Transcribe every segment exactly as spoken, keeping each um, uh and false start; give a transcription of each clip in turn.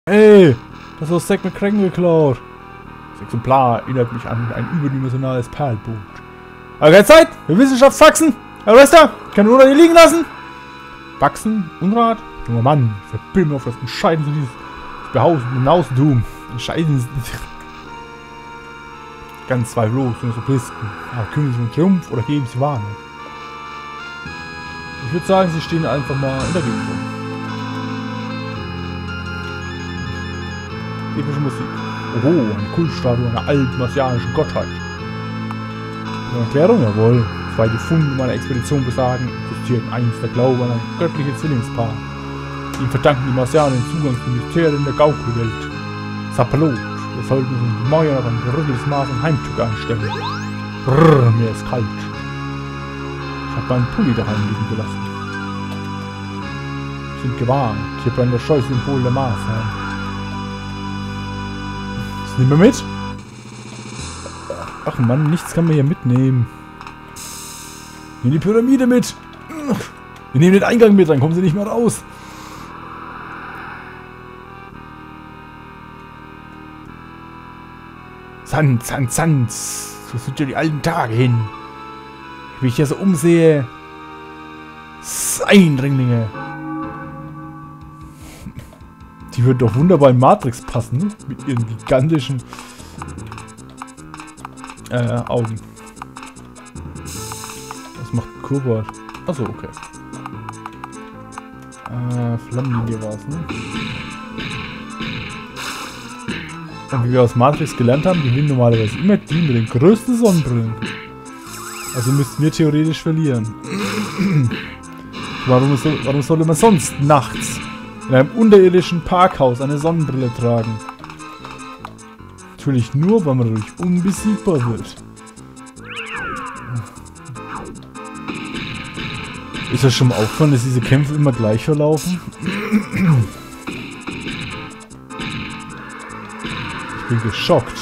Ey, das ist Zack McCracken geklaut. Das Exemplar erinnert mich an ein überdimensionales Perlboot. Aber keine Zeit für Wissenschaftsfaxen. Herr Rester, kann nur hier liegen lassen. Faxen, Unrat. Junger Mann, verbild mir auf das Entscheidende dieses behausenden Außentum. Entscheiden Sie sich. Ganz zweifellos sind es Oblisten. Aber kümmern Sie um Triumph oder geben Sie Warnung. Ich würde sagen, Sie stehen einfach mal in der Gegend rum. Epische Musik. Oho, eine Kultstatue einer alten martianischen Gottheit. Eine Erklärung? Jawohl. Zwei Funde meiner Expedition besagen, existieren einst der Glaube an ein göttliches Zwillingspaar. Ihnen verdanken die Marsianer den Zugang zu Mysterien der Gaukelwelt. Sapalot, wir sollten uns um die Mäuer noch ein gerütteltes Maß an Heimtück einstellen. Brrr, mir ist kalt. Ich habe meinen Pulli daheim liegen gelassen. Wir sind gewarnt, hier brennt das Scheusymbol der Marsherren. Das nehmen wir mit? Ach Mann, nichts kann man hier mitnehmen. Nehmen die Pyramide mit! Wir nehmen den Eingang mit, dann kommen sie nicht mehr raus. Sand, Sand, Sand. So sind ja die alten Tage hin. Wie ich hier so umsehe. Eindringlinge. Die würden doch wunderbar in Matrix passen, ne? Mit ihren gigantischen äh, Augen. Was macht Kobold? Achso, okay. Äh, Flammenlinie war es, ne? Und wie wir aus Matrix gelernt haben, gewinnen normalerweise immer die mit den größten Sonnenbrillen. Also müssten wir theoretisch verlieren. Warum, so, warum sollte man sonst nachts in einem unterirdischen Parkhaus eine Sonnenbrille tragen? Natürlich nur, weil man dadurch unbesiegbar wird. Ist das schon mal aufgefallen, dass diese Kämpfe immer gleich verlaufen? Ich bin geschockt.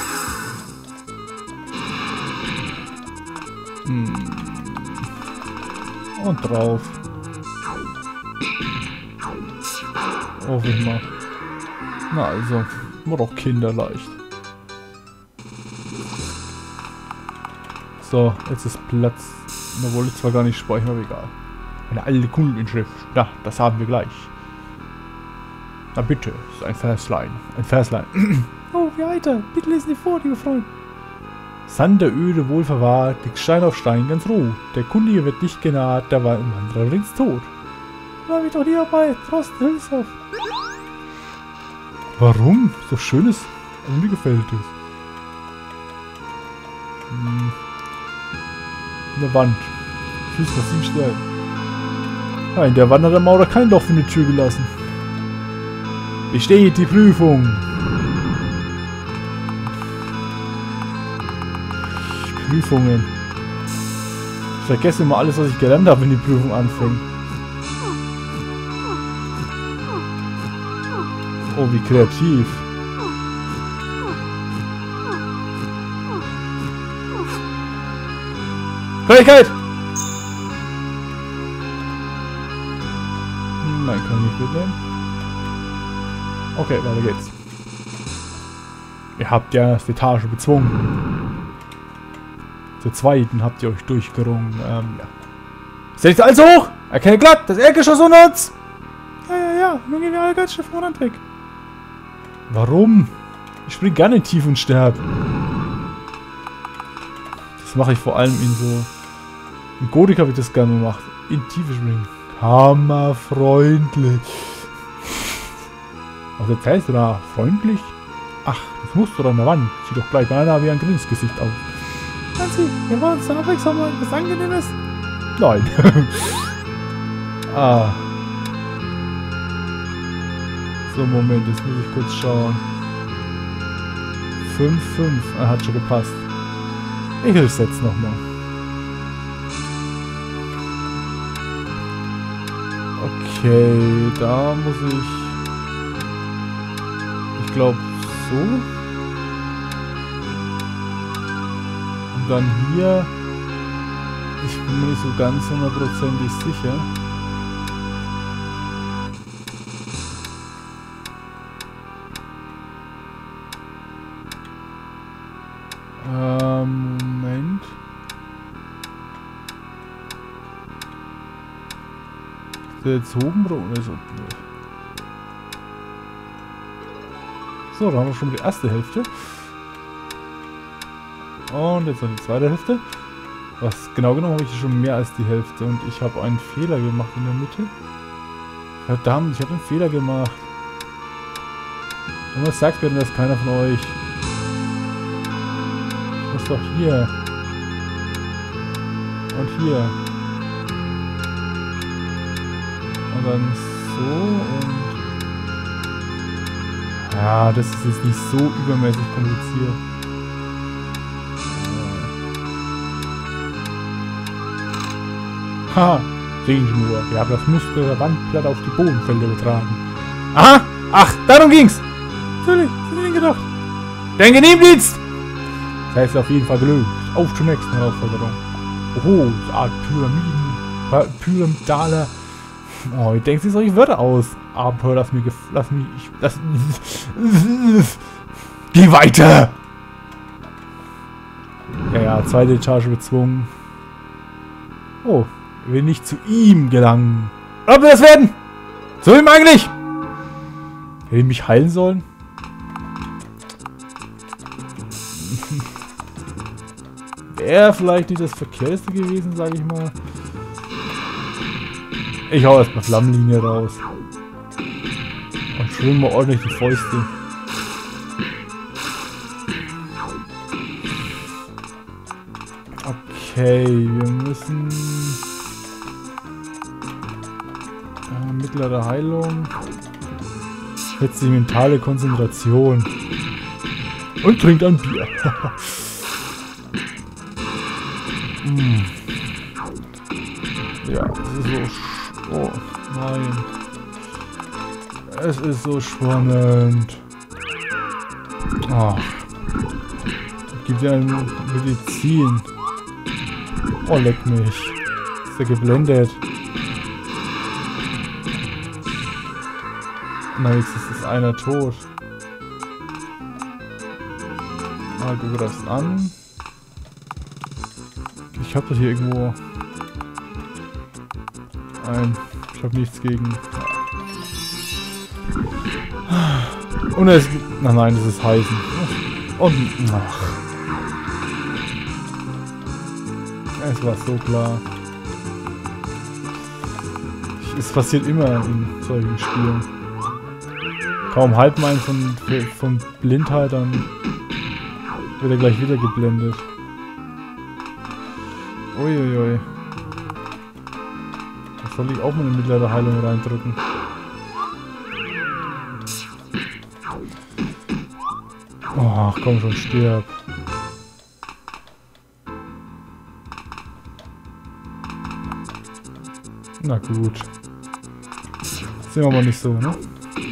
Und drauf. Hoffe ich mal. Na also, war doch kinderleicht. So, jetzt ist Platz. Da wollte ich zwar gar nicht speichern, aber egal. Eine alte Kundenschrift. Na, das haben wir gleich. Na bitte, ist ein Verslein. Ein Verslein. Oh, wie heiter. Bitte lesen Sie vor, liebe Freunde. Sand der Öde wohl verwahrt, liegt Stein auf Stein ganz roh. Der Kundige wird nicht genaht, der war im Wanderer rings tot. War mich doch nie dabei, Trost, Hilfshof. Warum? So schönes. Also mir gefällt es. Hm. In der Wand. Fürs massiv steil. Ja, in der Wand hat der Maurer kein Loch für eine Tür gelassen. Besteht die Prüfung. Prüfungen. Ich vergesse immer alles, was ich gelernt habe, wenn die Prüfung anfängt. Oh, wie kreativ. Fähigkeit! Nein, kann ich nicht mitnehmen. Okay, weiter geht's. Ihr habt ja die Etage bezwungen. Zur zweiten habt ihr euch durchgerungen. Ähm, ja. Ist nicht alles hoch! Erkenne glatt! Das Erdgeschoss unter uns! Ja, ja, ja. Nun gehen wir alle ganz schön voran weg. Warum? Ich spring gerne in tief und sterbe. Das mache ich vor allem in so... In Gotik habe ich das gerne gemacht. In Tiefe springen. Hammerfreundlich. Was erzählst du da? Freundlich? Ach, das Muster an der Wand. Sieht doch gleich beinahe wie ein Grinnsgesicht aus. Nancy, wir wollen zur Abwechslung mal etwas Angenehmes? Nein. Ah. So, Moment, jetzt muss ich kurz schauen. fünf, fünf. Er hat schon gepasst. Ich hilf's jetzt nochmal. Okay, da muss ich... Ich glaube, so... Dann hier, ich bin mir nicht so ganz hundertprozentig sicher. Ist der jetzt oben oder unten? Ist unten. So, da haben wir schon die erste Hälfte. Und jetzt noch die zweite Hälfte. Was genau genommen habe ich schon mehr als die Hälfte. Und ich habe einen Fehler gemacht in der Mitte. Verdammt, ich habe einen Fehler gemacht. Und was sagt mir denn das keiner von euch? Ich muss doch hier. Und hier. Und dann so und... Ja, das ist jetzt nicht so übermäßig kompliziert. Haha, sehen Sie nur, wir haben das Muster der Wandplatte auf die Bodenfelder getragen. Aha! Ach, darum ging's! Natürlich, was hätte ich gedacht? Den Genehmdienst! Das heißt auf jeden Fall gelöst. Auf zur nächsten Herausforderung. Oh, so Art Pyramiden, Pyramidaler. Oh, ich denke sich solche Wörter aus. Abenteuer, lass mich, lass mich, ich, lass, geh weiter! Ja, ja, zweite Etage bezwungen. Oh, ich will nicht zu ihm gelangen. Ob wir das werden? Zu ihm eigentlich? Hätte ich mich heilen sollen? Wäre vielleicht nicht das Verkehrteste gewesen, sage ich mal. Ich hau erstmal Flammenlinie raus. Und schwing mal ordentlich die Fäuste. Okay, wir müssen... Äh, mittlere Heilung. Jetzt die mentale Konzentration. Und trinkt ein Bier. mm. Ja, das ist so... Oh, nein. Es ist so spannend. Ach. Gibt ja eine Medizin. Oh, leck mich. Ist er geblendet? Na, jetzt ist einer tot. Ah, du greifst an. Ich hab das hier irgendwo... Nein, ich habe nichts gegen. Und es... Nein, nein, das ist heißen. Und... Ach. Es war so klar. Es passiert immer in solchen Spielen. Kaum halb mein von, von Blindheit, dann wird er gleich wieder geblendet. Uiuiui. Da soll ich auch mal eine mittlere Heilung reindrücken. Ach komm schon, stirb. Na gut. Sind wir aber nicht so, ne?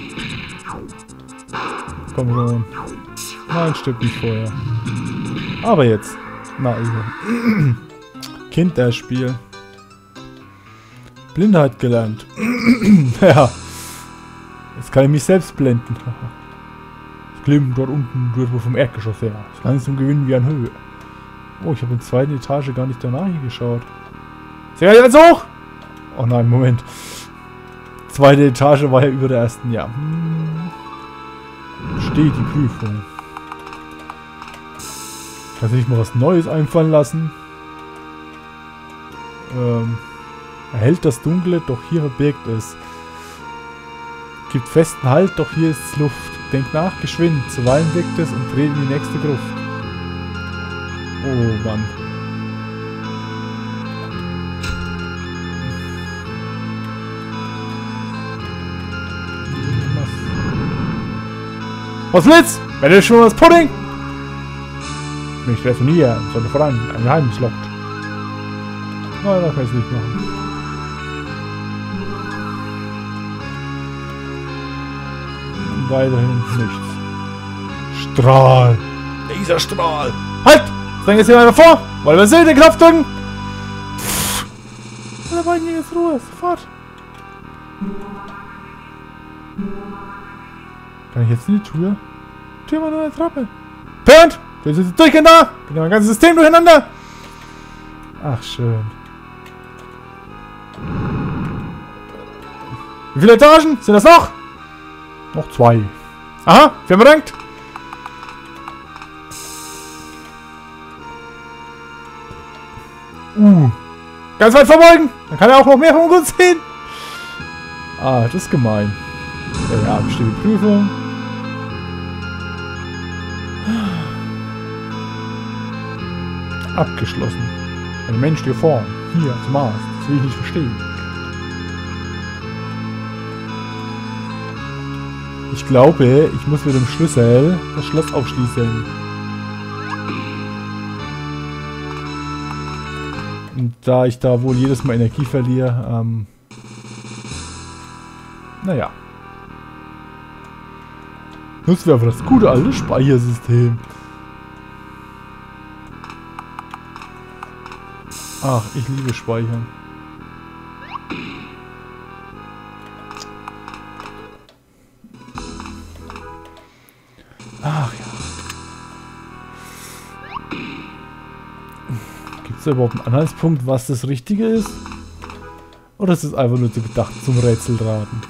Komm schon. Nein, stirbt nicht vorher. Aber jetzt. Na, über. Kinderspiel. Blindheit gelernt. Ja. Jetzt kann ich mich selbst blenden. Das Glimmen dort unten wird wohl vom Erdgeschoss her. Das langsam gewinnen wir an Höhe. Oh, ich habe in der zweiten Etage gar nicht danach hingeschaut. Sehr jetzt hoch! Oh nein, Moment. Zweite Etage war ja über der ersten. Ja. Hm. Steht die Prüfung. Kann sich mal was Neues einfallen lassen. Ähm, erhält das Dunkle, doch hier verbirgt es. Gibt festen Halt, doch hier ist Luft. Denkt nach, geschwind. Zuweilen wirkt es und dreht in die nächste Gruft. Oh Mann. Was willst? Wenn du schon was Pudding? Nicht resonieren, sondern voran. Ein Geheimnis lockt. Nein, das kann ich nicht machen. Und weiterhin nichts. Strahl! Dieser Strahl! Halt! Dann jetzt jemand davor! Wollen wir sehen, den Knopf drücken? Da war hier jetzt Ruhe, sofort! Kann ich jetzt in die Tür? Tür war nur eine Treppe. Parent! Du bist jetzt durchgehend da! Geht mein ganzes System durcheinander! Ach, schön. Wie viele Etagen sind das noch? Noch zwei. Aha, wir haben bedankt. Uh. Ganz weit verbeugen. Dann kann er auch noch mehr von uns sehen. Ah, das ist gemein. Ja, bestimmte Prüfung. Abgeschlossen. Ein Mensch hier vorn. Hier, zum Mars. Das will ich nicht verstehen. Ich glaube, ich muss mit dem Schlüssel das Schloss aufschließen. Und da ich da wohl jedes Mal Energie verliere, ähm... naja. Nutzen wir einfach das gute alte Speichersystem. Ach, ich liebe Speichern. Ach ja. Gibt es da überhaupt einen Anhaltspunkt, was das Richtige ist? Oder ist es einfach nur so gedacht zum Rätselraten?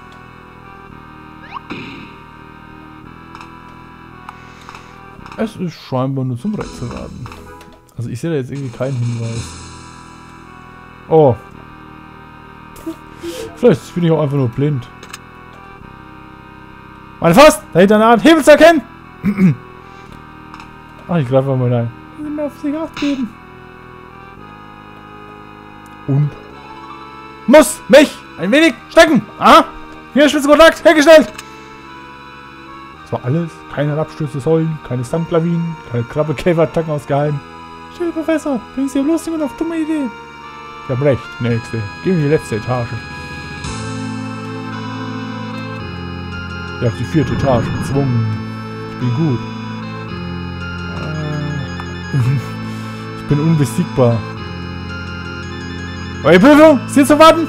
Es ist scheinbar nur zum Rätselraten. Also ich sehe da jetzt irgendwie keinen Hinweis. Oh. Vielleicht bin ich auch einfach nur blind. Meine Faust! Da hinter einer Art Hebel zu erkennen! Ach, ich greife mal rein. Ich will mir auf sich Acht geben. Und? Muss mich ein wenig stecken! Aha! Hier Spitzenkontakt hergestellt! Das war alles. Keine Herabstürze Säulen, keine Sandlawinen, keine Krabbe-Käfer-Attacken aus Geheim. Still, Professor, bringen Sie bloß jemand auf dumme Idee. Ich hab recht, nächste. Gehen wir in die letzte Etage. Ja, auf die vierte Etage gezwungen. Ich bin gut. Äh, ich bin unbesiegbar. Eure Prüfung, ist hier zu warten?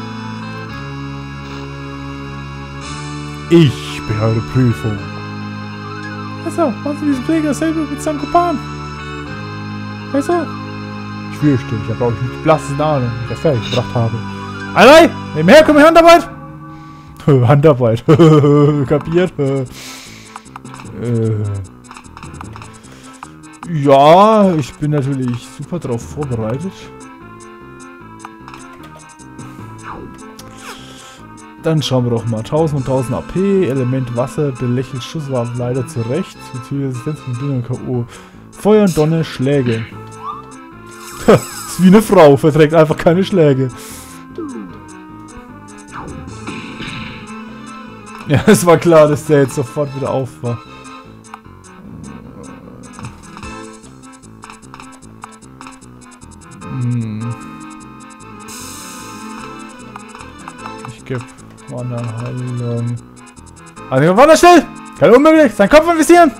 Ich bin eure Prüfung. Besser, machen Sie diesen Pfleger dasselbe mit seinem Kumpan. Besser? Ich fürchte, ich habe auch nicht die blasseste Ahnung, wie ich das fertig gebracht habe. Allei, nebenher, komm, Handarbeit! Handarbeit. Kapiert? Äh. Ja, ich bin natürlich super drauf vorbereitet. Dann schauen wir doch mal. tausend und tausend A P, Element Wasser, belächelt Schusswaffen leider zurecht. Bezüglich Resistenz von Dünger K O. Feuer und Donner, Schläge. Ist wie eine Frau, verträgt einfach keine Schläge. Ja, es war klar, dass der jetzt sofort wieder auf war. Hm. Ich gebe Wanderheilung. Also, Wander still! Kein unmöglich! Sein Kopf investieren!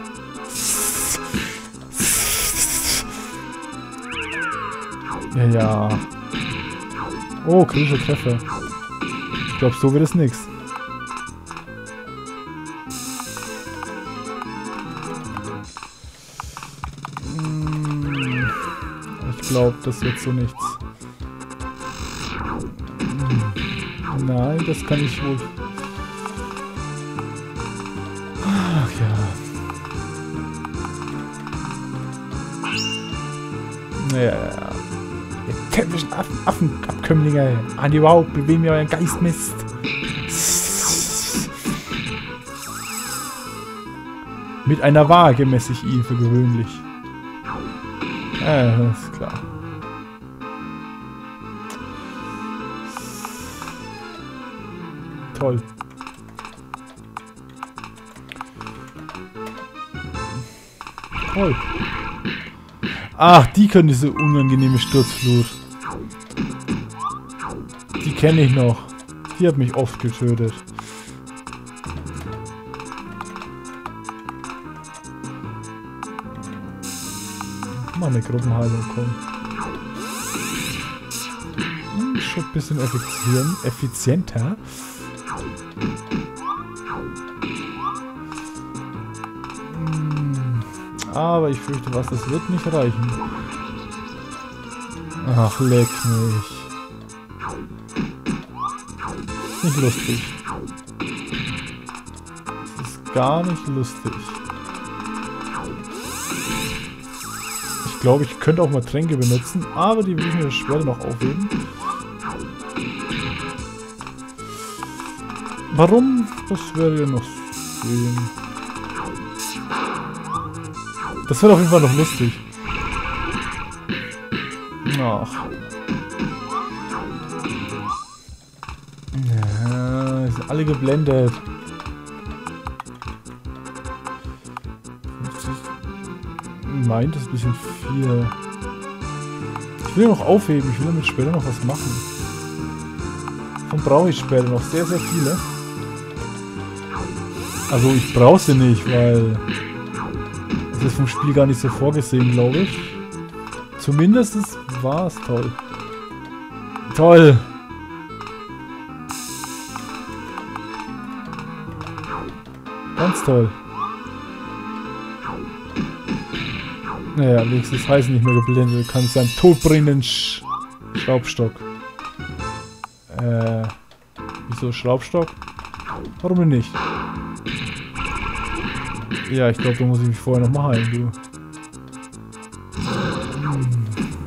Ja, ja. Oh, kritische Treffer. Ich glaube, so wird es nichts. Ich glaube, das wird so nichts. Nein, das kann ich wohl. Ach ja. Naja, ja. Ihr täppischen Affen, Affenabkömmlinge. An die Wow, bewegen wir euren Geist Mist. Mit einer Waage messe ich ihn für gewöhnlich. Ja, das ist klar. Toll. Toll. Ach, die können diese unangenehme Sturzflut. Die kenne ich noch. Die hat mich oft getötet. Mal eine Gruppenheilung kommen. Hm, schon ein bisschen effizient, effizienter. Hm, aber ich fürchte was, das wird nicht reichen. Ach, leck mich. echt nicht lustig. Das ist gar nicht lustig. Ich glaube, ich könnte auch mal Tränke benutzen, aber die will ich mir später noch aufheben. Warum? Das wäre ja noch sehen. Das wird auf jeden Fall noch lustig. Ach. Ja, sind alle geblendet. Meint, das ist ein bisschen viel. Ich will noch aufheben, ich will damit später noch was machen. Davon brauche ich später noch sehr, sehr viele. Also ich brauche sie nicht, weil das ist vom Spiel gar nicht so vorgesehen, glaube ich. Zumindest war es toll. Toll! Ganz toll. Naja, nächstes heißt nicht mehr geblendet. Du kannst einen todbringenden Sch Schraubstock. Äh. Wieso Schraubstock? Warum denn nicht? Ja, ich glaube, da muss ich mich vorher noch mal heilen, du. Hm.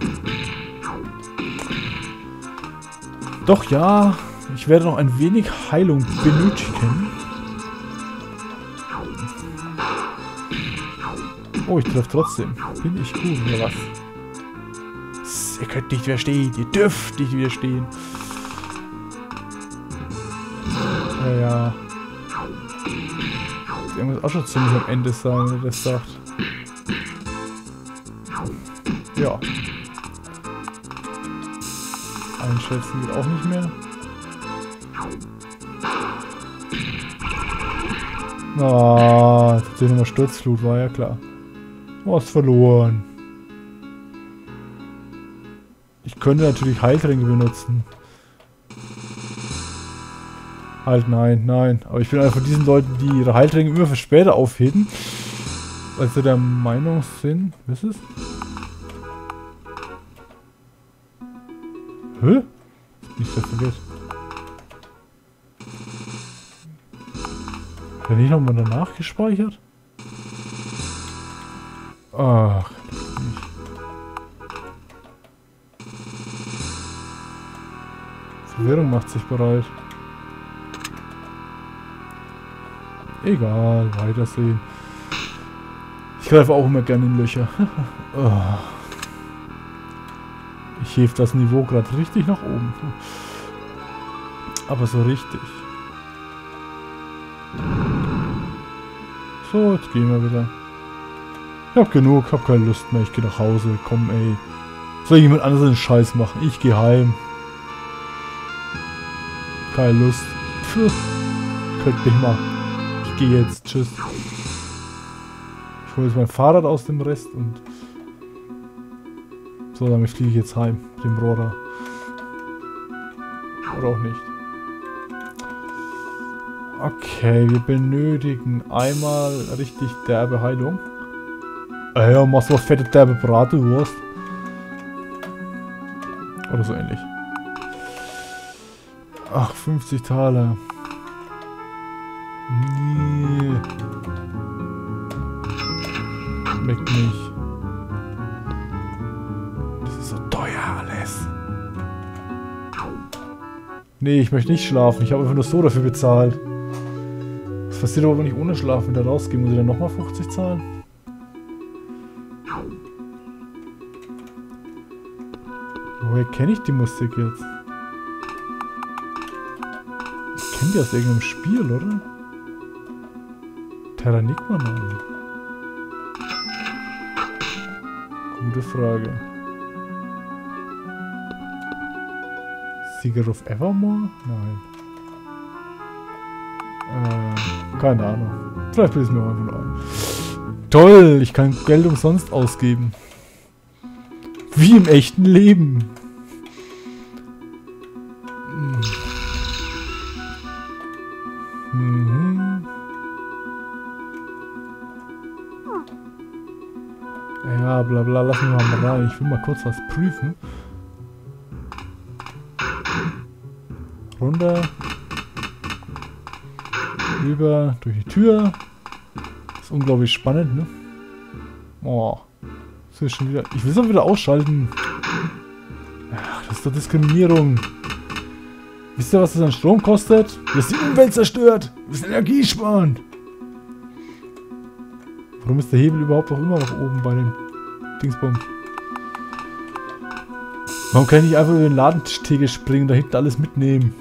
Doch, ja. Ich werde noch ein wenig Heilung benötigen. Oh, ich treffe trotzdem. Bin ich gut, oder was? Ihr könnt nicht widerstehen. Ihr dürft nicht widerstehen. Ja, ja. Der muss auch schon ziemlich am Ende sein, wenn er das sagt. Ja. Einschätzen geht auch nicht mehr. Ah, tatsächlich nochmal Sturzflut, war ja klar. Du hast verloren. Ich könnte natürlich Heiltränke benutzen. Halt, nein, nein. Aber ich bin einer von diesen Leuten, die ihre Heiltränke immer für später aufheben. Weil sie der Meinung sind... Was ist es? Hä? Nicht das verwirrt. Hat er nicht nochmal danach gespeichert? Ach, nicht. Verwirrung macht sich bereit. Egal, weitersehen. Ich greife auch immer gerne in Löcher. Oh. Ich hebe das Niveau gerade richtig nach oben. Aber so richtig. So, jetzt gehen wir wieder. Ich hab genug, hab keine Lust mehr, ich gehe nach Hause. Komm, ey. Soll jemand anderes den Scheiß machen? Ich gehe heim. Keine Lust. Puh. Könnt mich mal. Ich gehe jetzt. Tschüss. Ich hole jetzt mein Fahrrad aus dem Rest und... So, damit fliege ich jetzt heim. Mit dem Roller. Oder auch nicht. Okay, wir benötigen einmal richtig derbe Heilung. Ah ja, machst du was fette derbe Bratwurst. Oder so ähnlich. Ach, fünfzig Taler. Nee. Schmeckt nicht. Das ist so teuer alles. Nee, ich möchte nicht schlafen. Ich habe einfach nur so dafür bezahlt. Was passiert aber, wenn ich ohne Schlafen wieder rausgehe? Muss ich dann nochmal fünfzig zahlen? Woher kenne ich die Musik jetzt? Ich kenne die aus irgendeinem Spiel, oder? Terranigma, nein. Gute Frage. Sieger of Evermore? Nein. Äh, keine Ahnung. Vielleicht will ich es mir auch einfach ein. Toll, ich kann Geld umsonst ausgeben. Wie im echten Leben. Mhm. Ja, bla bla, lass mich mal rein. Ich will mal kurz was prüfen. Runter. Rüber durch die Tür. Das ist unglaublich spannend, ne? Oh. Das ist schon wieder. Ich will es auch wieder ausschalten. Ach, das ist doch Diskriminierung. Wisst ihr, was das an Strom kostet? Das ist die Umwelt zerstört. Wir müssen Energie sparen. Warum ist der Hebel überhaupt auch immer noch oben bei dem Dingsbum? Warum kann ich nicht einfach über den Ladentheke springen und da hinten alles mitnehmen?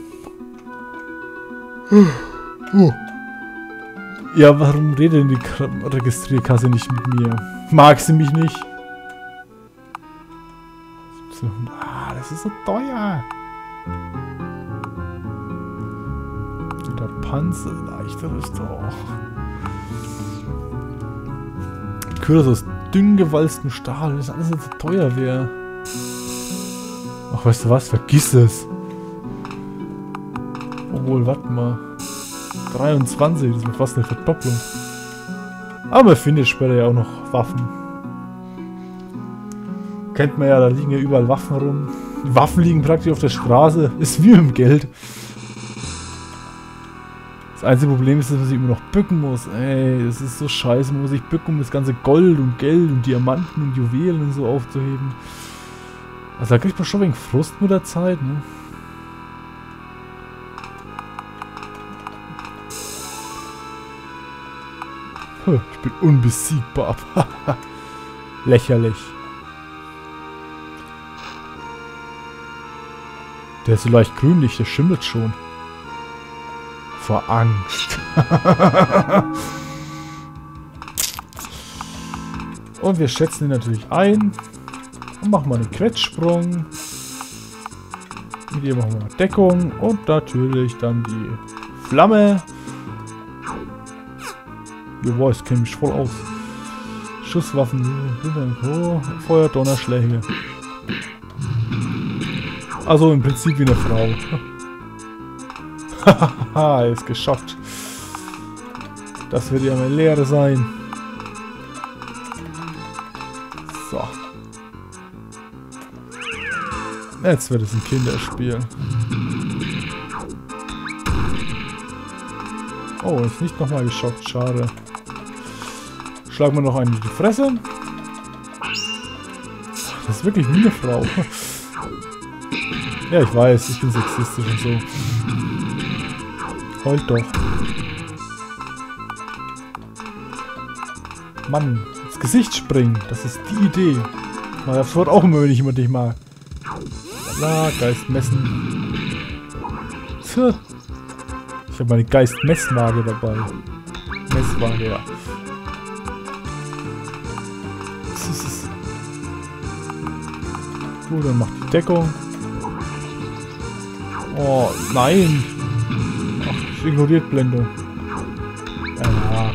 Ja, warum redet denn die K Registrierkasse nicht mit mir? Mag sie mich nicht? Ah, das ist so teuer. Der Panzer, leichteres doch. Kühler aus dünn gewalztem Stahl, das ist alles nicht so teuer wäre. Ach, weißt du was? Vergiss es. Obwohl, warte mal. dreiundzwanzig, das ist fast eine Verdopplung. Aber man findet später ja auch noch Waffen. Kennt man ja, da liegen ja überall Waffen rum. Die Waffen liegen praktisch auf der Straße. Ist wie mit dem Geld. Das einzige Problem ist, dass man sich immer noch bücken muss. Ey, das ist so scheiße. Man muss sich bücken, um das ganze Gold und Geld und Diamanten und Juwelen und so aufzuheben. Also da kriegt man schon wegen Frust mit der Zeit, ne? Ich bin unbesiegbar. Lächerlich. Der ist so leicht grünlich, der schimmelt schon. Vor Angst. Und wir schätzen ihn natürlich ein. Und machen mal einen Quetschsprung. Mit ihr machen wir Deckung. Und natürlich dann die Flamme. Jawohl, es kennt mich voll aus. Schusswaffen, Feuer, Donnerschläge. Also im Prinzip wie eine Frau. Hahaha, er ist geschockt. Das wird ja eine Lehre sein. So. Jetzt wird es ein Kinderspiel. Oh, ist nicht nochmal geschockt, schade. Schlagen wir noch einen in die Fresse. Das ist wirklich wie eine Frau. Ja, ich weiß, ich bin sexistisch und so. Heult doch. Mann, ins Gesicht springen, das ist die Idee. Das wird auch immer, wenn ich immer dich mag. La, Geist messen. Ich habe meine Geist-Messwaage dabei. Messwaage, ja. Gut, dann macht die Deckung. Oh, nein! Ach, ich ignoriert Blendung. Ja.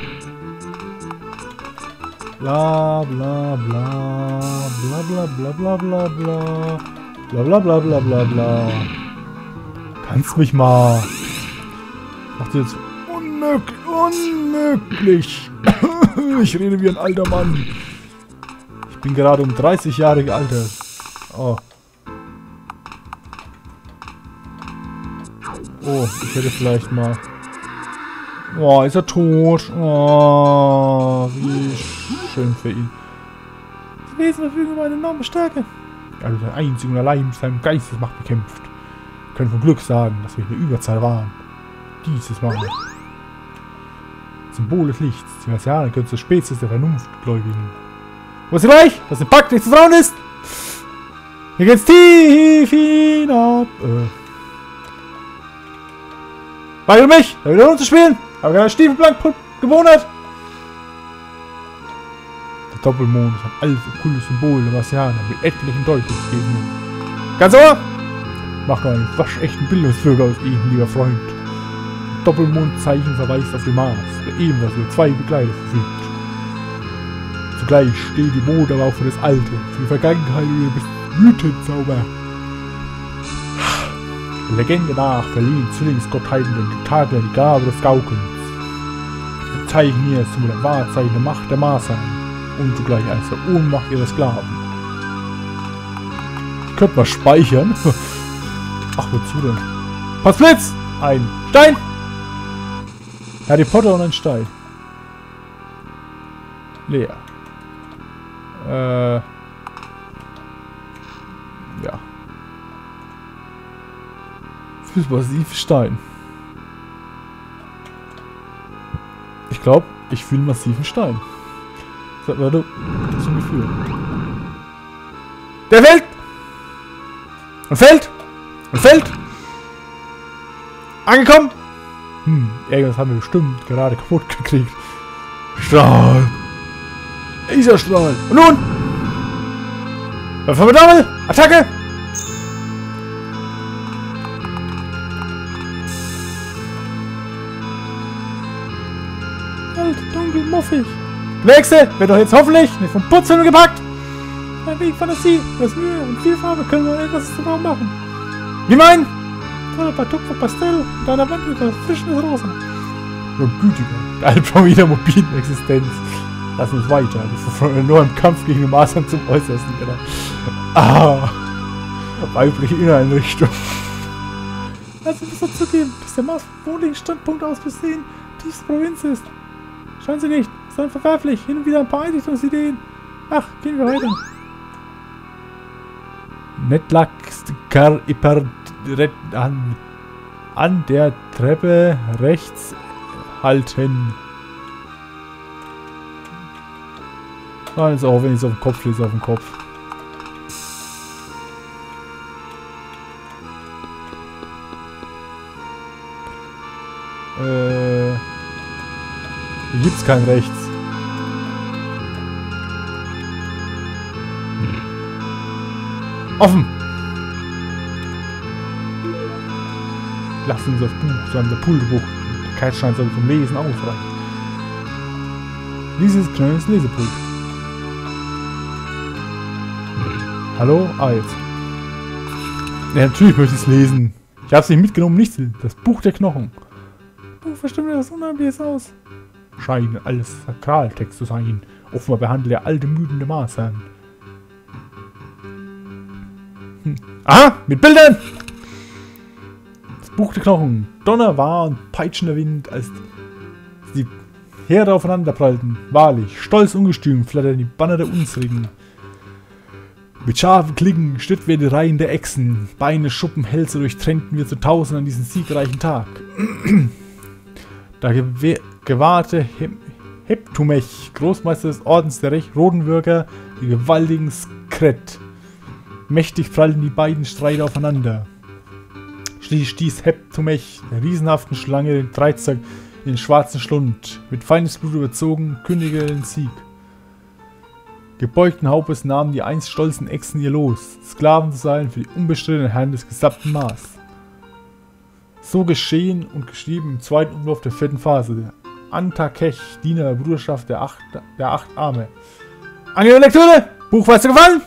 Bla bla bla bla bla bla bla bla bla bla bla bla bla bla bla. Kannst mich mal. Macht jetzt unmöglich, unmöglich. Ich rede wie ein alter Mann. Ich bin gerade um dreißig Jahre gealtert. Oh. Oh, ich hätte vielleicht mal... Oh, ist er tot? Oh, wie schön für ihn. Das Wesen verfügen über eine enorme Stärke. Also der einzige und allein mit seinem Geistesmacht bekämpft. Wir können von Glück sagen, dass wir in der Überzahl waren. Dieses Mal. Symbol des Lichts. Die Marsianer gehören zur Spezies der Vernunftgläubigen. Wo ist sie gleich? Dass ein Pakt nicht zu trauen ist! Hier geht's tief hinab. Äh. Weigere mich, da wieder runterspielen. Aber keine Stiefelblank gewohnt. Der Doppelmond ist ein altes, okkultes Symbol der Marsianer mit etlichen Deutungsgebungen. Ganz ohr! Mach mal einen waschechten Bildungsbürger aus ihm, lieber Freund. Das Doppelmondzeichen verweist auf den Mars, der ebenfalls über zwei Begleiter verfügt. Zugleich steht die Mond aber auch für das Alte, für die Vergangenheit und den Mythenzauber. Der Legende nach verliehen Zwillingsgottheiten den Tentakeln die Gabe des Gaukens. Das Zeichen hier ist zum Wahrzeichen der Macht der Marsianer und zugleich eines der Ohnmacht ihrer Sklaven. Könnte man speichern? Ach, wozu denn? Pass Blitz! Ein Stein! Harry Potter und ein Stein. Leer. Äh. Ja. Fürs massiv Stein. Ich glaube, ich fühle massiven Stein. Das war doch so ein Gefühl. Der fällt! Und fällt! Und fällt! Angekommen! Hm, irgendwas haben wir bestimmt gerade kaputt gekriegt. Strahl! Dieser Strahl! Und nun! Formidabel! Attacke! Alt, dunkel, muffig. Nächste wird doch jetzt hoffentlich nicht vom Putzhirn gepackt. Ein wenig Fantasie, das Mühe und viel Farbe können wir etwas drauf machen. Wie mein? Tolle paar Tupfer Pastell und an der Wand mit erfrischendes Rosa. Nur gütiger, der Albtraum jeder mobilen Existenz. Lass uns weiter, bevor wir nur im Kampf gegen den Masern zum Äußersten gelangen. Ah, weibliche Inneneinrichtung. Lass uns das zugeben, dass der Mars vom wohnlichen Standpunkt aus besehen tiefste Provinz ist. Schauen Sie nicht, sondern verwerflich, hin und wieder ein paar Einrichtungsideen. Ach, gehen wir weiter. Netlachst kar ipar an, an der Treppe rechts halten. Nein, ist auch, wenn ich es auf den Kopf lese, auf den Kopf. Äh, hier gibt's kein Rechts. Offen! Lassen uns das Buch, so ein Pulverbuch. Der Keitschein soll zum Lesen ausreichen. Dieses kleines Lesepult. Hallo? Ah, jetzt. Ja, natürlich möchte ich es lesen. Ich habe es nicht mitgenommen, nichts. Das Buch der Knochen. Oh, verstimmt das Unheimliches aus. Scheint alles Sakraltext zu sein. Offenbar behandelt er alte, müdende Masern. Hm. Aha, mit Bildern! Das Buch der Knochen. Donner war und peitschender Wind, als die Heere aufeinander prallten. Wahrlich, stolz ungestüm flattern die Banner der Unsrigen. Mit scharfen Klicken schnitten wir die Reihen der Echsen. Beine, Schuppen, Hälse durchtrennten wir zu Tausend an diesem siegreichen Tag. Da gew gewahrte He Heptumech, Großmeister des Ordens der Rodenwürger, die gewaltigen Skret. Mächtig prallten die beiden Streiter aufeinander. Schließlich stieß Heptumech der riesenhaften Schlange den Dreizack in den schwarzen Schlund. Mit feines Blut überzogen, kündigte den Sieg. Gebeugten Hauptes nahmen die einst stolzen Echsen ihr Los, Sklaven zu sein für die unbestrittenen Herren des gesamten Mars. So geschehen und geschrieben im zweiten Umlauf der vierten Phase. Antakech, Diener der Bruderschaft der acht, der acht Arme. Angenehme Lektüre! Buch weiß dir gefallen?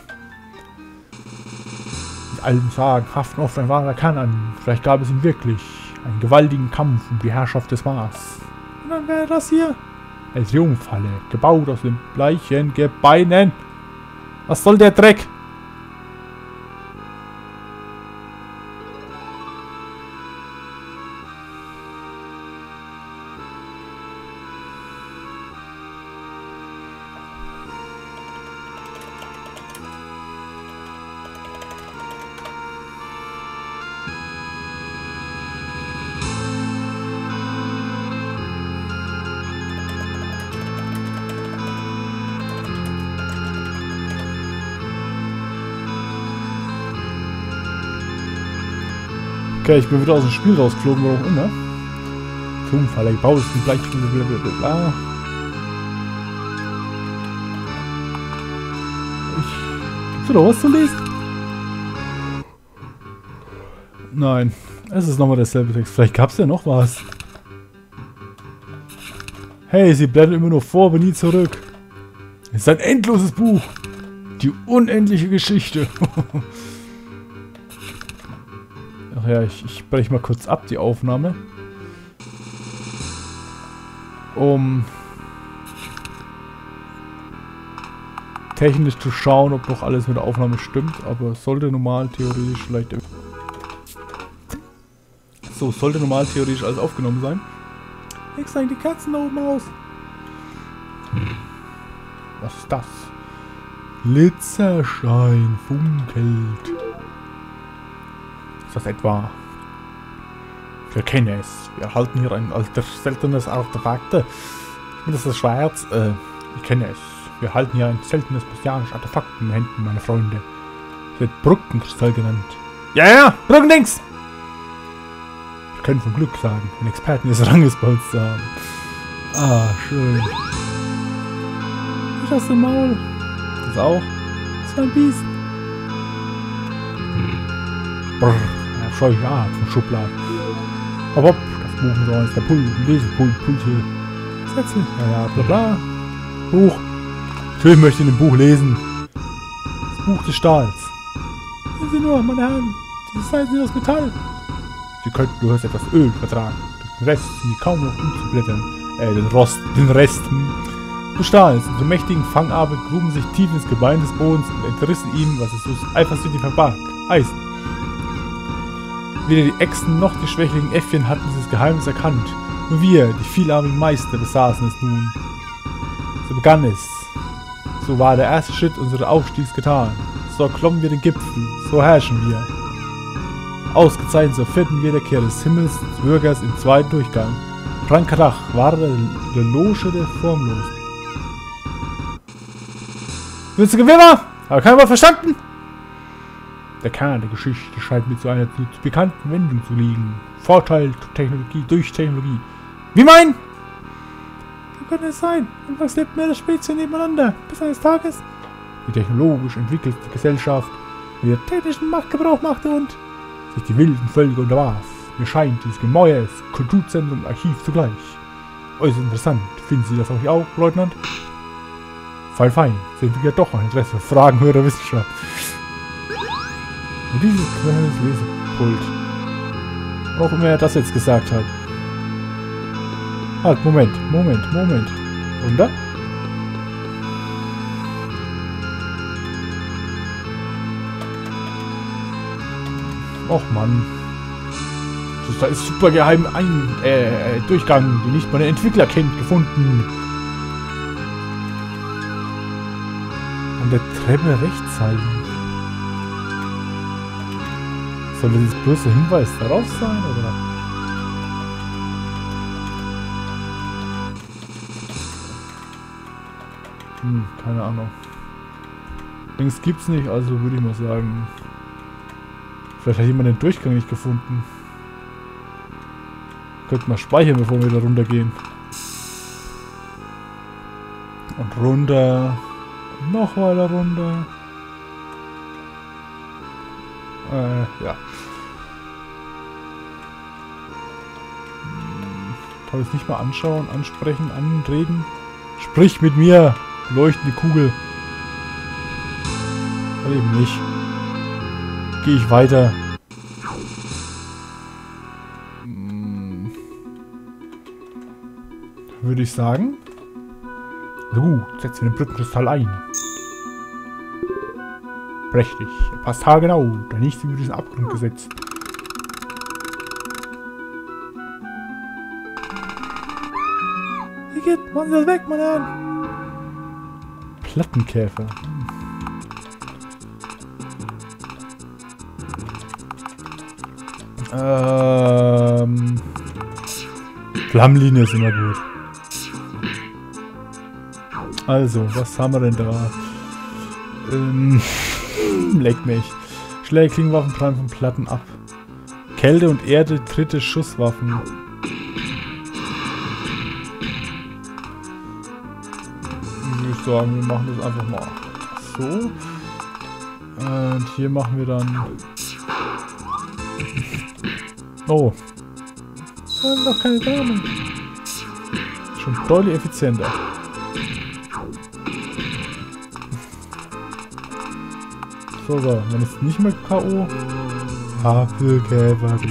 Die alten Sagen haften oft ein wahrer Kern an. Vielleicht gab es ihn wirklich. Einen gewaltigen Kampf um die Herrschaft des Mars. Und dann wäre das hier. Eine Triumphhalle, gebaut aus den bleichen Gebeinen. Was soll der Dreck? Okay, ich bin wieder aus dem Spiel rausgeflogen, warum auch immer. Triumphhalle, gebaut ist ein Bleichstunde, blablabla. Ich... Gibt's da was zu lesen? Nein, es ist nochmal derselbe Text. Vielleicht gab's ja noch was. Hey, sie blättert immer nur vor, aber nie zurück. Es ist ein endloses Buch. Die unendliche Geschichte. Ach ja, ich, ich breche mal kurz ab die Aufnahme. Um technisch zu schauen, ob noch alles mit der Aufnahme stimmt. Aber sollte normal theoretisch vielleicht... So, sollte normal theoretisch alles aufgenommen sein. Wie steigen die Katzen da oben aus? Was ist das? Glitzerstein funkelt. Ist das etwa? Ich erkenne es. Wir erhalten hier ein altes, seltenes Artefakt. Ich bin das das Schwarz. Äh, ich kenne es. Wir erhalten hier ein seltenes bestialisches Artefakt in den Händen, meine Freunde. Es wird Brückenkristall genannt. Ja, ja, Brückendings! Wir können vom Glück sagen, einen Experten des Ranges bei uns zu haben. Ah, schön. Ich aus dem Maul. Das auch. Das war ein Biest. Brrr, ja, scheu ich ah, zum Schubladen. Hopp, hopp, das Buch ist eines der Pul Lesepult Pulte. Sätze, ja, ja, bla bla. Buch. Natürlich möchte ich in dem Buch lesen. Das Buch des Stahls. Sehen Sie nur, meine Herren, diese Seiten sind aus Metall. Sie könnten nur etwas Öl vertragen. Durch den Rest sind sie kaum noch umzublättern. Äh, den Rost, den Rest. Hm. Du Stahls, unsere mächtigen Fangarme gruben sich tief ins Gebein des Bodens und entrissen ihm, was es so eifersüchtig verbarg. Eisen. Weder die Echsen noch die schwächlichen Äffchen hatten dieses Geheimnis erkannt. Nur wir, die vielarmigen Meister, besaßen es nun. So begann es. So war der erste Schritt unseres Aufstiegs getan. So erklommen wir den Gipfel. So herrschen wir. Ausgezeichnet zur vierten Wiederkehr des Himmels des Bürgers im zweiten Durchgang. Frankrach war der Loge der Formlosen. Willst du Gewimmer? Aber keiner Wort verstanden? Der Kern der Geschichte scheint mir zu einer zu bekannten Wendung zu liegen. Vorteil Technologie durch Technologie. Wie mein? Wie könnte es sein? Anfangs lebten mehrere Spezien nebeneinander, bis eines Tages die technologisch entwickelte Gesellschaft wieder technischen Machtgebrauch machte und sich die wilden Völker unterwarf. Mir scheint dieses Gemäuer ist Kulturzentrum und Archiv zugleich. Äußerst interessant. Finden Sie das auch, Leutnant? Fein, fein. Sehen wir ja doch ein Interesse für Fragen höherer Wissenschaft. Und dieses kleines Lesepult. Auch immer er das jetzt gesagt hat. Halt, Moment, Moment, Moment. Runter? Och Mann. Das, da ist super geheim ein äh, Durchgang, den nicht mal der Entwickler kennt, gefunden. An der Treppe rechts halten. Soll das jetzt bloß der Hinweis darauf sein, oder? Hm, keine Ahnung. Links gibt's nicht, also würde ich mal sagen. Vielleicht hat jemand den Durchgang nicht gefunden. Könnten wir speichern, bevor wir da runtergehen. Und runter. Noch weiter runter. Äh, ja. Kann ich es nicht mal anschauen, ansprechen, anreden? Sprich mit mir! Leuchtende Kugel. Oder eben nicht. Gehe ich weiter. Hm. Würde ich sagen. So gut, setzen wir den Brückenkristall ein. Prächtig. Passt haargenau. Der nächste über diesen Abgrund gesetzt. Wie geht? Machen Sie das weg, meine Herren. Plattenkäfer. Ähm. Flammlinie ist immer gut. Also, was haben wir denn da? Ähm. Leck mich. Schläge Klingenwaffen prallen von Platten ab. Kälte und Erde, dritte Schusswaffen. Ich würde sagen, wir machen das einfach mal so. Und hier machen wir dann... Oh. Das sind doch keine Damen. Schon deutlich effizienter. So, so. Wenn es nicht mehr K O. Apfelkäfer.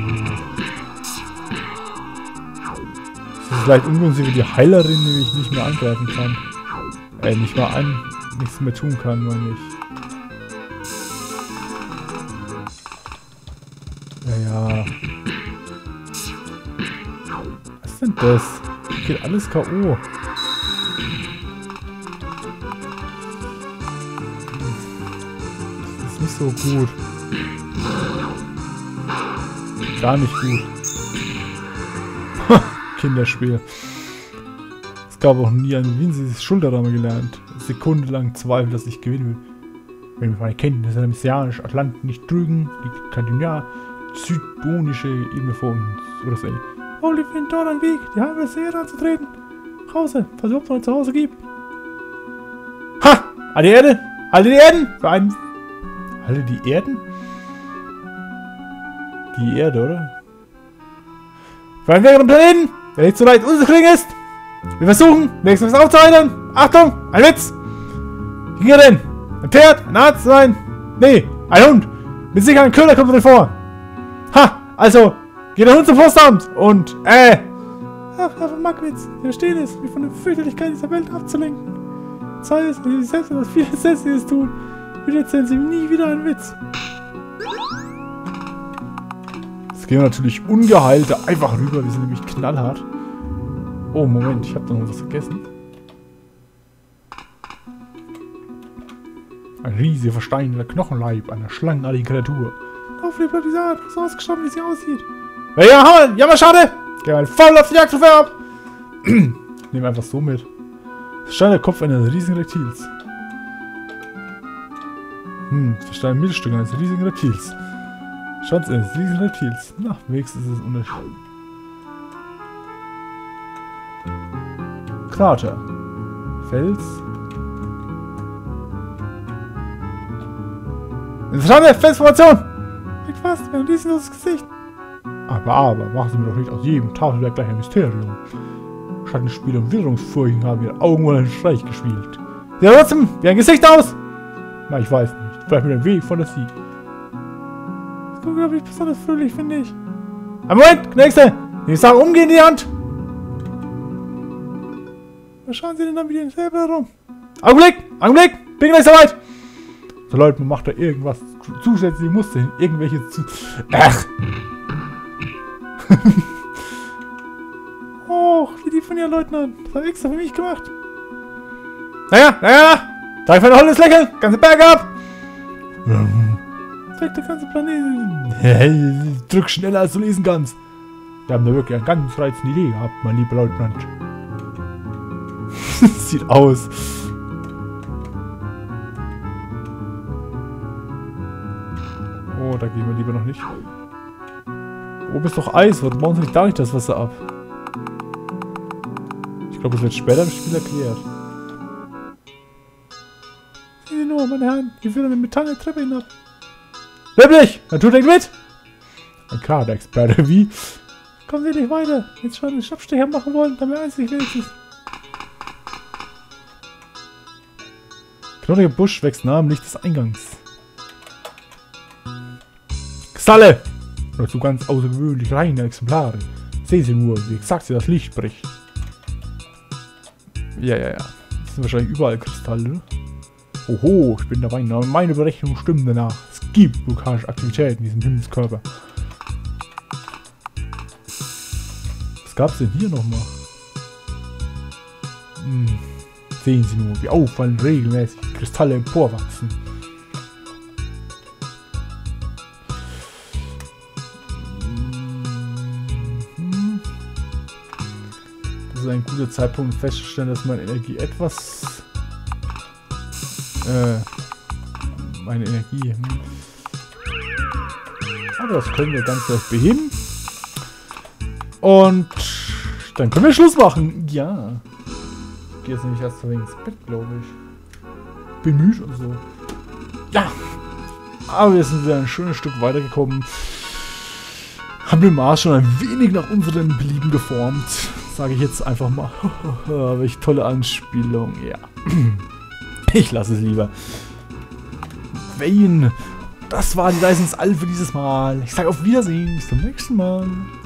Es ist leicht ungünstig für die Heilerin, die mich nicht mehr angreifen kann. Äh, nicht mal an. Nichts mehr tun kann, meine ich. Ja, ja. Was ist denn das? geht alles K O. Das ist nicht so gut. Gar nicht gut. Kinderspiel. Es gab auch nie ein winziges Schulterrahmen gelernt. Sekundenlang Zweifel, dass ich gewinnen will. Wenn wir meine Kenntnisse der messianischen Atlanten nicht trügen, liegt Kandinia südbonische Ebene vor uns. Oder so. Oh, wir finden dort einen Weg, die halbe Serie anzutreten. Nach Hause, falls es überhaupt noch ein Zuhause gibt. Ha! Alle die Erde! Alle die Erden! Für einen. Alle die Erden? Die Erde, oder? Für einen Weg am Planeten, der nicht so leicht unzukriegen ist. Wir versuchen, wenigstens was aufzuhalten. Achtung! Ein Witz! Wie ging er denn? Ein Pferd? Ein Arzt? Nein! Nee! Ein Hund! Mit Sicherheit ein Köder kommt drin vor! Ha! Also, geht der Hund zum Forstamt und, äh... Ach, Herr von Mackwitz, wir verstehen es, mich von der Fürchterlichkeit dieser Welt abzulenken. Sei es, wenn Sie selbst etwas viel Sensibles tun, bitte erzählen Sie mir nie wieder einen Witz. Jetzt gehen wir natürlich ungeheilt da einfach rüber, wir sind nämlich knallhart. Oh, Moment, ich habe da noch was vergessen. Ein riesiger versteinerter Knochenleib einer schlangenartigen Kreatur. Auflebt bleibt diese Art, so ausgestorben, wie sie aussieht. Ja, ja, Hammer, ja, mal schade! Geh mal voll auf die Jagdtrophäe ab! Nehmen einfach so mit. Es scheint der Kopf eines riesigen Reptils. Hm, es versteht ein Mittelstück eines riesigen Reptils. Schwanz eines riesigen Reptils. Na, wenigstens ist es unterschiedlich. Krater. Fels. Interessante Felsformation! Liegt fast, wir haben dieses Gesicht. Aber, aber, machen Sie mir doch nicht aus jedem Tafelwerk gleich ein Mysterium. Schattenspiele und Witterungsfurchen haben ihre Augen wohl einen Streich gespielt. Sieht trotzdem wie ein Gesicht aus! Na, ich weiß nicht. Vielleicht mit dem Weg von der Sie. Das ist unglaublich besonders fröhlich, finde ich. Ein Moment, Nächste! Ich sage umgehen in die Hand! Was schauen Sie denn dann wieder selber herum? Augenblick! Augenblick! Bin gleich soweit! So Leute, man macht da irgendwas zusätzlich Muster hin. Irgendwelche zu... Ach! Och, wie die von Ihren Leutnant. Das hat extra für mich gemacht. Naja, naja! Danke für ein holdes Lächeln! Ganze Berge ab! Das weckt der ganze Planeten. Hey, drück schneller, als du lesen kannst. Wir haben da wirklich eine ganz reizende Idee gehabt, mein lieber Leutnant. Sieht aus. Oh, da gehen wir lieber noch nicht. Oben ist doch Eis, warum bauen sie nicht da nicht das Wasser ab? Ich glaube, es wird später im Spiel erklärt. Sehen Sie nur, meine Herren, hier führt eine metallene Treppe hinab. Löblich! Natur denkt mit! Ein Kader-Experte, wie? Kommen Sie nicht weiter. Jetzt schon einen Schnapsstecher machen wollen, dann wäre einzig wenigstens. Knotiger Busch wächst nahe am Licht des Eingangs. Kristalle! Dazu ganz außergewöhnlich reine Exemplare. Sehen Sie nur, wie exakt sie das Licht bricht. Ja, ja, ja. Das sind wahrscheinlich überall Kristalle. Oho, ich bin dabei. Meine Berechnungen stimmen danach. Es gibt vulkanische Aktivität in diesem Himmelskörper. Was gab es denn hier nochmal? Hm. Sehen Sie nur, wie auffallend regelmäßig Kristalle emporwachsen. Das ist ein guter Zeitpunkt, um festzustellen, dass meine Energie etwas... Äh... Meine Energie... Hm. Aber das können wir ganz leicht beheben. Und... Dann können wir Schluss machen. Ja. Ich gehe jetzt nämlich erst wegen ins Bett, glaube ich. Bin müde und so. Ja. Aber wir sind wieder ein schönes Stück weitergekommen. Haben den Mars schon ein wenig nach unseren Belieben geformt. Sage ich jetzt einfach mal. Welch tolle Anspielung. Ja. Ich lasse es lieber. Wayne. Das war die Leistungsalf für dieses Mal. Ich sage auf Wiedersehen. Bis zum nächsten Mal.